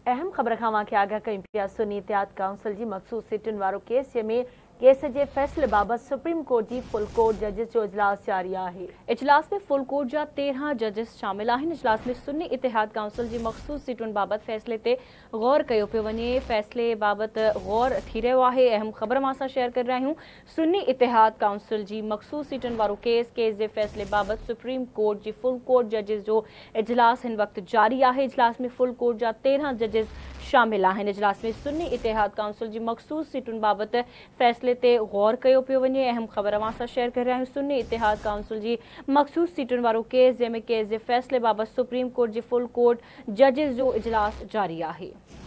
अहम ख़बर खां वाक़े आगाह कयूं पिया। सुन्नी इतिहाद काउंसिल जी मख़सूस सीटुनि वारो केस में केस जे फ़ैसिले बाबति सुप्रीम कोर्ट जी फुल कोर्ट जजिस जो इजलास जारी आहे। इजलास में फुल कोर्ट जा 13 जजिस शामिल आहिनि। इजलास में सुन्नी इतिहाद काउंसिल जी मख़सूस सीटुनि बाबति फ़ैसिले ते गौर कयो पियो वञे। फ़ैसिले बाबति गौर थी रहियो आहे। अहम ख़बर मां असां शेयर करे रहिया आहियूं। सुन्नी इतिहाद काउंसिल जी मख़सूस सीटुनि वारो केस जे फ़ैसिले बाबति सुप्रीम कोर्ट जी फुल कोर्ट जजिस जो इजलास हिन वक़्तु जारी आहे। इजलास में फुल कोर्ट जा 13 जजिस शामिल आहिनि। इजलास में सुन्नी इतिहाद काउंसिल जी मख़सूस सीटुनि बाबति फ़ैसिले ते गौर कयो पियो वञे। अहम ख़बर मां असां शेयर करे रहिया आहियूं। सुन्नी इतिहाद काउंसिल जी मख़सूस सीटुनि वारो केस जंहिंमें केस जे फ़ैसिले बाबति सुप्रीम कोर्ट जी फुल कोर्ट जजिस जो इजलास जारी आहे।